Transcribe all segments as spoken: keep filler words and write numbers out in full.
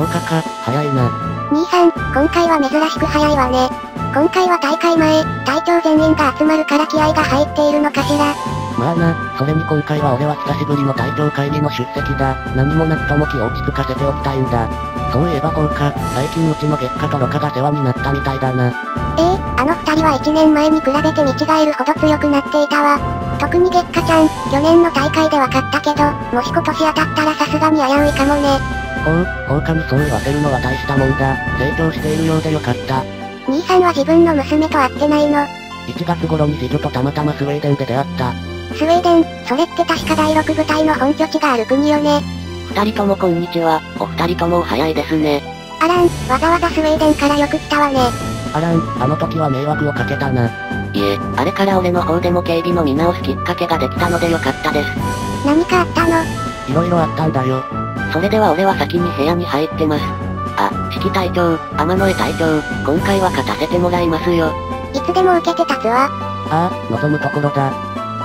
日か、早いな。 兄さん、今回は珍しく早いわね。今回は大会前、隊長全員が集まるから気合が入っているのかしら。 まあな、それに今回は俺は久しぶりの隊長会議の出席だ。何もなくとも気を落ち着かせておきたいんだ。そういえばこうか、最近うちの月下とロカが世話になったみたいだな。 ええー、あの二人はいちねんまえに比べて見違えるほど強くなっていたわ。特に月下ちゃん、去年の大会で分かったけど、もし今年当たったらさすがに危ういかもね。 ほう、放火にそう言わせるのは大したもんだ。成長しているようでよかった。 兄さんは自分の娘と会ってないの？ いちがつ頃に次女とたまたまスウェーデンで出会った。 スウェーデン、それって確かだいろく部隊の本拠地がある国よね。 二人ともこんにちは、お二人ともお早いですね。 あらん、わざわざスウェーデンからよく来たわね。 あらん、あの時は迷惑をかけたな。 いえ、あれから俺の方でも警備の見直すきっかけができたのでよかったです。 何かあったの？ いろいろあったんだよ。 それでは俺は先に部屋に入ってます。あ、指揮隊長、天野江隊長、今回は勝たせてもらいますよ。 いつでも受けて立つわ。 ああ、望むところだ。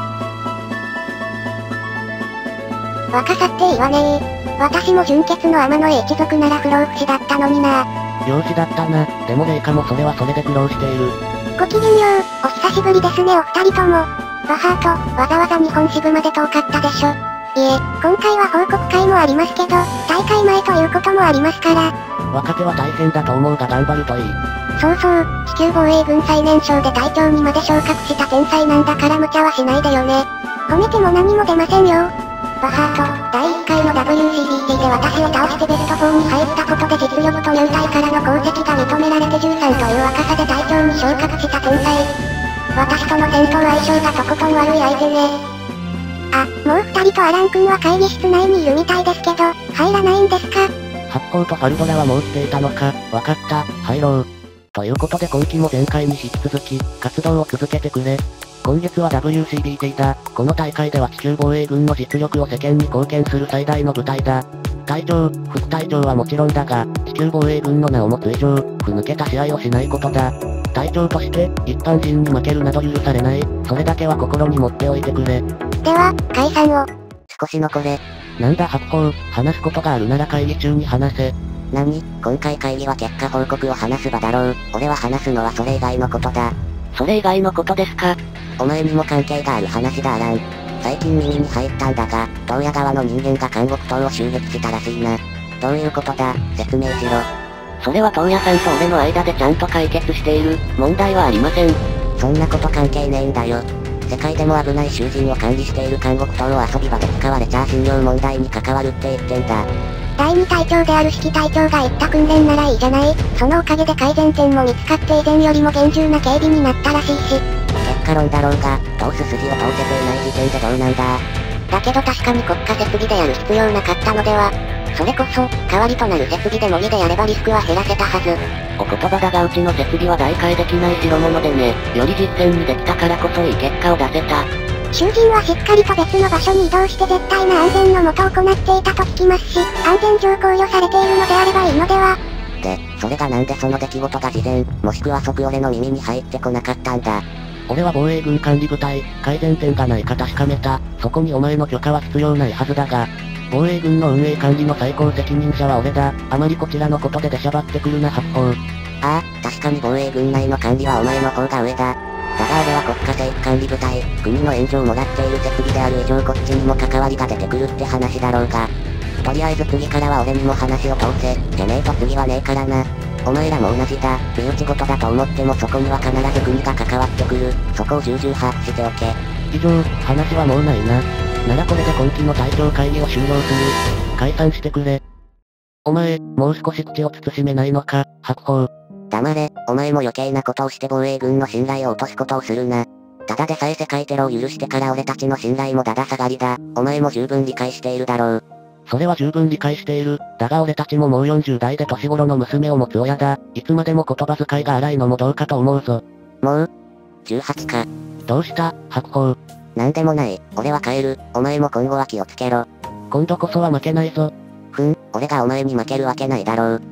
若さっていいわねー。私も純血の天野江一族なら不老不死だったのにな。 養子だったな。でもレイカもそれはそれで苦労している。 ごきげんよう、お久しぶりですねお二人とも。バハート、わざわざ日本支部まで遠かったでしょ。いえ、今回は報告会もありますけど、大会前ということもありますから。 若手は大変だと思うが頑張るといい。 そうそう、地球防衛軍最年少で隊長にまで昇格した天才なんだから無茶はしないでよね。褒めても何も出ませんよ。バハート、だいいっかいの ダブリューシービーティー で私を倒してベストフォーに入ったことで実力と入隊からの功績が認められてじゅうさんという若さで隊長に昇格した天才。私との戦闘相性がとことん悪い相手ね。あ、もう二人とアラン君は会議室内にいるみたいですけど、入らないんですか？ 発砲とファルドラはもう来ていたのか、わかった、入ろう。ということで今期も前回に引き続き、活動を続けてくれ。今月は ダブリューシービーティー だ。この大会では地球防衛軍の実力を世間に貢献する最大の舞台だ。隊長、副隊長はもちろんだが、地球防衛軍の名を持つ以上、ふぬけた試合をしないことだ。隊長として、一般人に負けるなど許されない。それだけは心に持っておいてくれ。 では、解散を。 少し残れ。 なんだ白鵬、話すことがあるなら会議中に話せ。 何？今回会議は結果報告を話す場だろう。俺は話すのはそれ以外のことだ。それ以外のことですか？お前にも関係がある話だアラン。最近耳に入ったんだが、東野側の人間が監獄島を襲撃したらしいな。どういうことだ？説明しろ。それは東野さんと俺の間でちゃんと解決している。問題はありません。そんなこと関係ねえんだよ。世界でも危ない囚人を管理している監獄島を遊び場で使われちゃ信用問題に関わるって言ってんだ。 だいに隊長である指揮隊長が言った訓練ならいいじゃない。そのおかげで改善点も見つかって以前よりも厳重な警備になったらしいし。 結果論だろうが、通す筋を通せていない時点でどうなんだ。 だけど確かに国家設備でやる必要なかったのでは。それこそ、代わりとなる設備で模擬でやればリスクは減らせたはず。 お言葉だがうちの設備は代替できない代物でね。より実践にできたからこそいい結果を出せた。 囚人はしっかりと別の場所に移動して絶対な安全のもと行っていたと聞きますし、安全上考慮されているのであればいいのでは。 で、それがなんでその出来事が事前、もしくは即俺の耳に入ってこなかったんだ。 俺は防衛軍管理部隊、改善点がないか確かめた。そこにお前の許可は必要ないはずだが、防衛軍の運営管理の最高責任者は俺だ。あまりこちらのことで出しゃばってくるな白鵬。 ああ、確かに防衛軍内の管理はお前の方が上だ。だが俺は国家政府管理部隊、国の援助をもらっている設備である以上こっちにも関わりが出てくるって話だろうが。とりあえず次からは俺にも話を通せ。でねえと次はねえからな。お前らも同じだ。身内事だと思ってもそこには必ず国が関わってくる。そこを重々把握しておけ。 以上、話はもうないな。ならこれで今期の隊長会議を終了する。解散してくれ。お前、もう少し口を慎めないのか、白鵬。 黙れ、お前も余計なことをして防衛軍の信頼を落とすことをするな。ただでさえ世界テロを許してから俺たちの信頼もだだ下がりだ。お前も十分理解しているだろう。 それは十分理解している。だが俺たちももうよんじゅう代で年頃の娘を持つ親だ。いつまでも言葉遣いが荒いのもどうかと思うぞ。 もうじゅうはちか。 どうした白鵬。 なんでもない。俺は帰る。お前も今後は気をつけろ。 今度こそは負けないぞ。 ふん、俺がお前に負けるわけないだろう。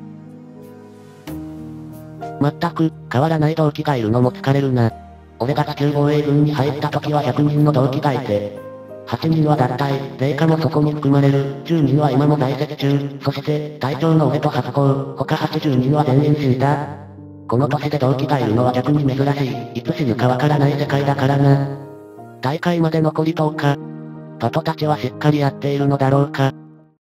まったく、変わらない同期がいるのも疲れるな。俺が地球防衛軍に入った時はひゃくにんの同期がいて、 はちにんは脱退、霊下もそこに含まれる、じゅうにんは今も在籍中、そして、隊長の俺と初行、他はちじゅうにんは全員死んだ。この年で同期がいるのは逆に珍しい、いつ死ぬかわからない世界だからな。大会まで残りとおか。パトたちはしっかりやっているのだろうか。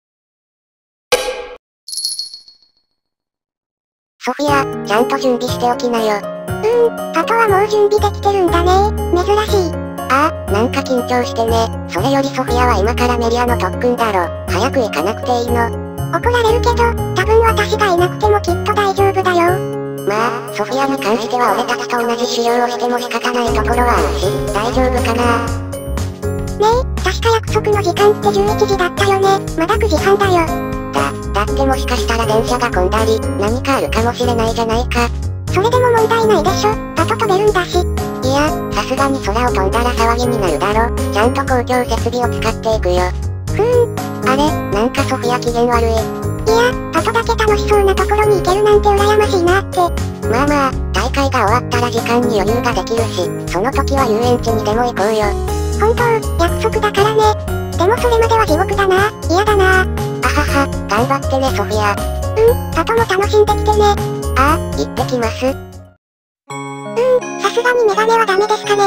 ソフィア、ちゃんと準備しておきなよ。うーん、パトはもう準備できてるんだね。珍しい。ああ、なんか緊張してね。それよりソフィアは今からメリアの特訓だろ。早く行かなくていいの。怒られるけど、多分私がいなくてもきっと大丈夫だよ。まあ、ソフィアに関しては俺たちと同じ修行をしても仕方ないところはあるし、大丈夫かな。ねえ、確か約束の時間ってじゅういちじだったよね。まだくじはんだよ。だ、だってもしかしたら電車が混んだり、何かあるかもしれないじゃないか。それでも問題ないでしょ。パト飛べるんだし。いや、さすがに空を飛んだら騒ぎになるだろ。ちゃんと公共設備を使っていくよ。ふーん。あれ、なんかソフィア機嫌悪い。いや、パトだけ楽しそうなところに行けるなんて羨ましいなって。まあまあ、大会が終わったら時間に余裕ができるし、その時は遊園地にでも行こうよ。本当、約束だからね。でもそれまでは地獄だな。嫌だな。あはは、頑張ってねソフィア。うん、パトも楽しんできてね。ああ、行ってきます。うーん、さすがにメガネはダメですかね。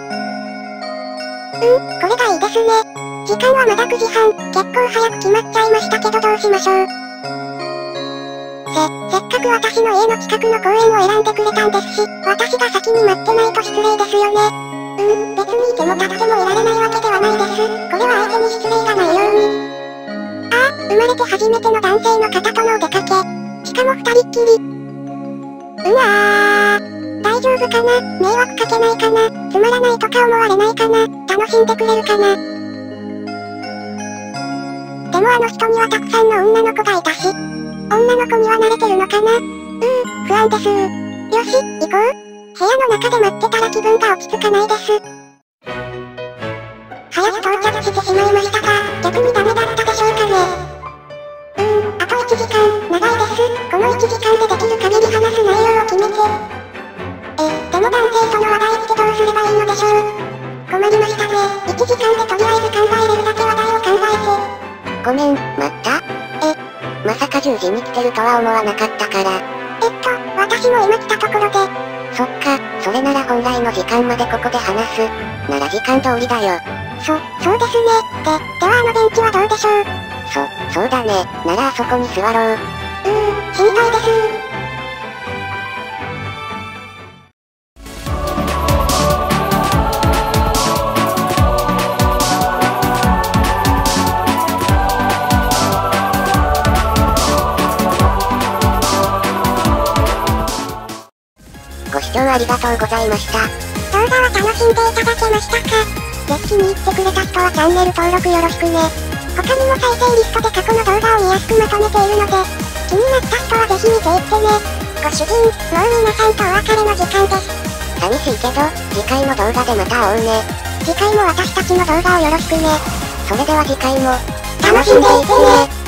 うん、これがいいですね。時間はまだくじはん、結構早く決まっちゃいましたけどどうしましょう。せ、せっかく私の家の近くの公園を選んでくれたんですし、私が先に待ってないと失礼ですよね。うん、別にいても立ってもいられないわけではないです。これは相手に失礼がないように。ああ、生まれて初めての男性の方とのお出かけ。しかも二人っきり。うわー。大丈夫かな？迷惑かけないかな？つまらないとか思われないかな？楽しんでくれるかな？でもあの人にはたくさんの女の子がいたし、女の子には慣れてるのかな？うー、不安です。よし、行こう。部屋の中で待ってたら気分が落ち着かないです。早く到着してしまいましたが、逆にダメだったでしょうかね。うーん、あといちじかん、長いです。このいちじかんでできる限り話す内容を決めて。え、でも男性との話題ってどうすればいいのでしょう。困りましたね。いちじかんでとりあえず考えれるだけ話題を考えて。ごめん、待った？え、まさかじゅうじに来てるとは思わなかったから。えっと、私も今来たところで。そっか、それなら本来の時間までここで話す。なら時間通りだよ。そ、そうですね。で、ではあのベンチはどうでしょう？そ、そうだね。ならあそこに座ろう。うーん、心配です。ご視聴ありがとうございました。動画は楽しんでいただけましたか？ぜひ気に入ってくれた人はチャンネル登録よろしくね。他にも再生リストで過去の動画を見やすくまとめているので、気になった人はぜひ見ていってね。ご主人、もう皆さんとお別れの時間です。寂しいけど、次回の動画でまた会おうね。次回も私たちの動画をよろしくね。それでは次回も、楽しんでいってね。